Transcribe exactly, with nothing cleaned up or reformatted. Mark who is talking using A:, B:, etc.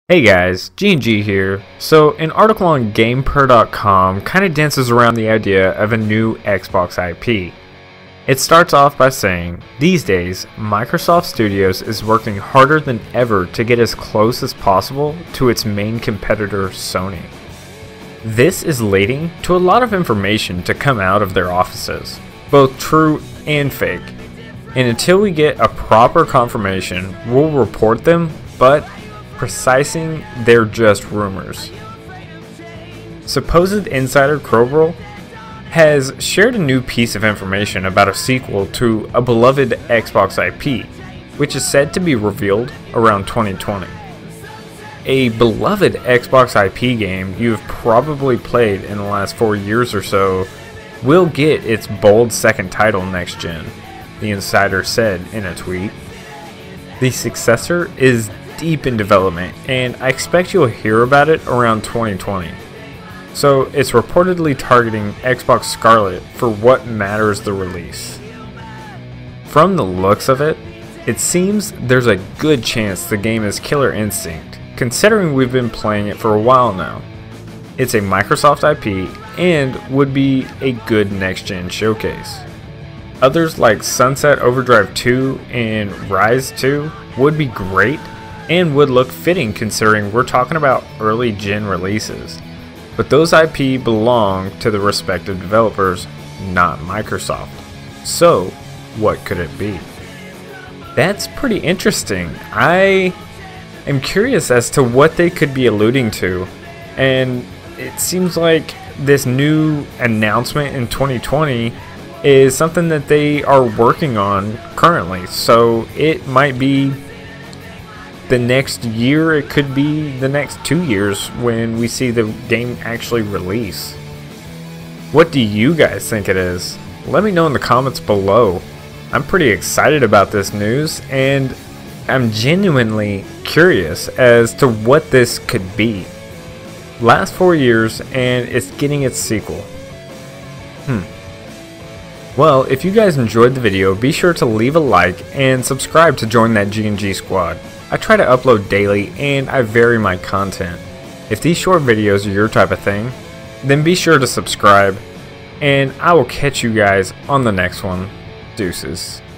A: Hey guys, G and G here. So an article on GamePro dot com kind of dances around the idea of a new Xbox I P. It starts off by saying, these days, Microsoft Studios is working harder than ever to get as close as possible to its main competitor, Sony. This is leading to a lot of information to come out of their offices, both true and fake. And until we get a proper confirmation, we'll report them, but precising they're just rumors. Supposed insider Krobrel has shared a new piece of information about a sequel to a beloved Xbox I P, which is said to be revealed around twenty twenty. A beloved Xbox I P game you've probably played in the last four years or so will get its bold second title next gen, the insider said in a tweet. The successor is deep in development, and I expect you'll hear about it around twenty twenty. So it's reportedly targeting Xbox Scarlet for what matters the release. From the looks of it, it seems there's a good chance the game is Killer Instinct, considering we've been playing it for a while now. It's a Microsoft I P and would be a good next-gen showcase. Others like Sunset Overdrive two and Rise two would be great and would look fitting considering we're talking about early gen releases. But those I P belong to the respective developers, not Microsoft. So, what could it be? That's pretty interesting. I am curious as to what they could be alluding to, and it seems like this new announcement in twenty twenty is something that they are working on currently. So it might be the next year, it could be the next two years when we see the game actually release. What do you guys think it is? Let me know in the comments below. I'm pretty excited about this news, and I'm genuinely curious as to what this could be. Last four years, and it's getting its sequel. Hmm. Well, if you guys enjoyed the video, be sure to leave a like and subscribe to join that G and G squad. I try to upload daily and I vary my content. If these short videos are your type of thing, then be sure to subscribe, and I will catch you guys on the next one. Deuces.